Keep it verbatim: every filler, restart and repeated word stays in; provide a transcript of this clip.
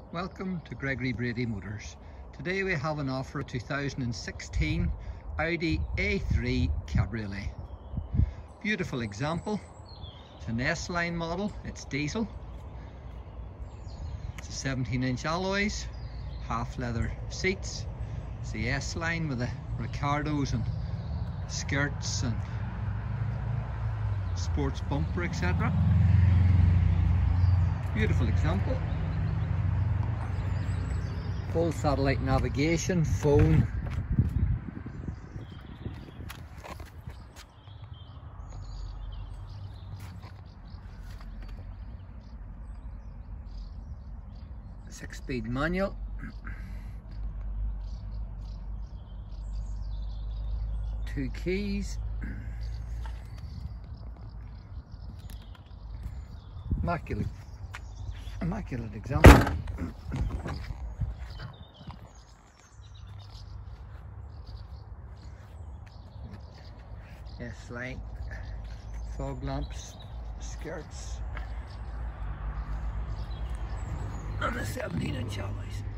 Welcome to Gregory Brady Motors. Today we have an offer, a two thousand sixteen Audi A three Cabriolet. Beautiful example. It's an S-line model, it's diesel. It's a seventeen inch alloys, half leather seats. It's the S-line with the Ricardos and skirts and sports bumper, et cetera. Beautiful example. Full satellite navigation, phone, six speed manual, two keys, immaculate, immaculate example. S-line, fog lamps, skirts, and a seventeen inch alloys.